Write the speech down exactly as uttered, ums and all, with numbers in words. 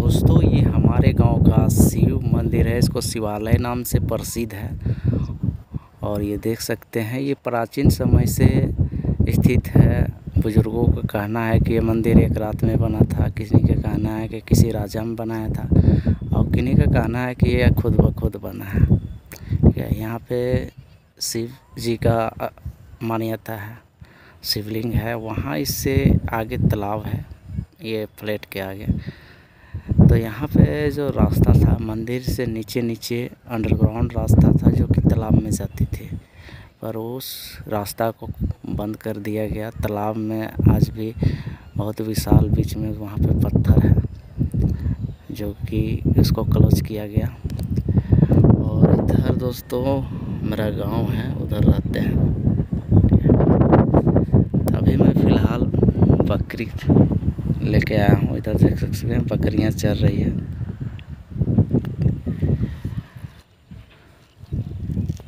दोस्तों ये हमारे गांव का शिव मंदिर है। इसको शिवालय नाम से प्रसिद्ध है और ये देख सकते हैं ये प्राचीन समय से स्थित है। बुजुर्गों का कहना है कि ये मंदिर एक रात में बना था, किसी का कहना है कि किसी राजा में बनाया था और किन्हीं का कहना है कि ये खुद ब खुद बना है। ठीक है, यहाँ पे शिव जी का मान्यता है, शिवलिंग है। वहाँ इससे आगे तालाब है, ये फ्लैट के आगे। तो यहाँ पे जो रास्ता था मंदिर से नीचे नीचे अंडरग्राउंड रास्ता था जो कि तालाब में जाती थी, पर उस रास्ता को बंद कर दिया गया। तालाब में आज भी बहुत विशाल बीच में वहाँ पे पत्थर है जो कि इसको क्लोज किया गया। और इधर दोस्तों मेरा गांव है, उधर रहते हैं। अभी मैं फ़िलहाल बकरी लेके आया हूँ, इधर देख सकते हैं बकरियाँ चर रही है।